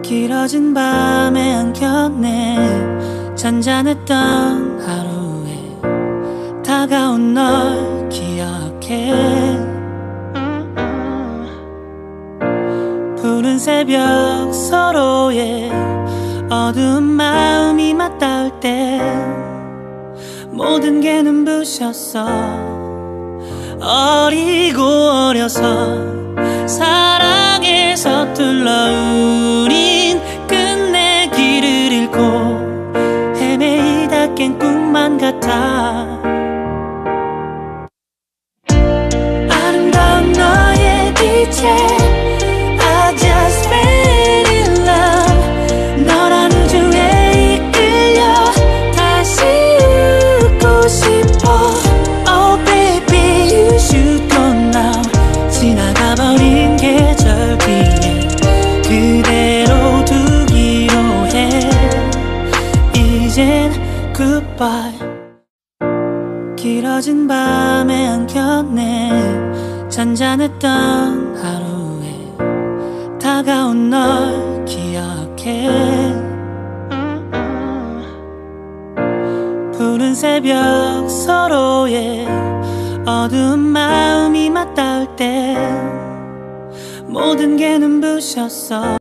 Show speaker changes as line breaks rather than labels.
길어진 밤에 안겼네. 잔잔했던 하루에 다가온 널 기억해. 푸른 새벽 서로의 어두운 마음이 맞닿을 때 모든 게 눈부셨어. 어리고 어려서 사랑에 서툴러 우린 끝내 길을 잃고 헤매이다 깬 꿈만 같아. 아름다운 너의 빛에 I just fell in love. 너란 우주에 이끌려 다시 웃고 싶어. Oh baby you should go now. 지나가버린 계절 위에 그대로 두기로 해. 이젠 goodbye. 길어진 밤에 안겼네. 잔잔했던 하루에 다가온 널 기억해. 푸른 새벽 서로의 어두운 마음이 맞닿을 때 모든 게 눈부셨어.